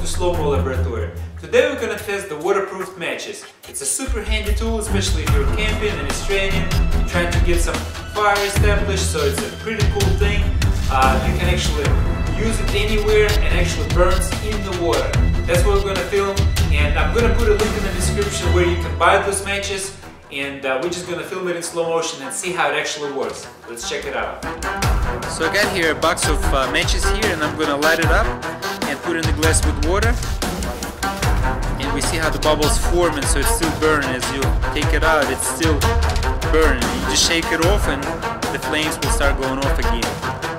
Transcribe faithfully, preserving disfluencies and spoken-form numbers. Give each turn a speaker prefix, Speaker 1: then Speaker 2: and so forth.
Speaker 1: slow-mo laboratory. Today we're gonna test the waterproof matches. It's a super handy tool, especially if you're camping and it's raining, you're trying to get some fire established, so it's a pretty cool thing. Uh, you can actually use it anywhere and actually burns in the water. That's what we're gonna film, and I'm gonna put a link in the description where you can buy those matches, and uh, we're just gonna film it in slow motion and see how it actually works. Let's check it out. So I got here a box of uh, matches here, and I'm gonna light it up and put it in the glass with water. And we see how the bubbles form, and so it's still burning. As you take it out, it's still burning. You just shake it off and the flames will start going off again.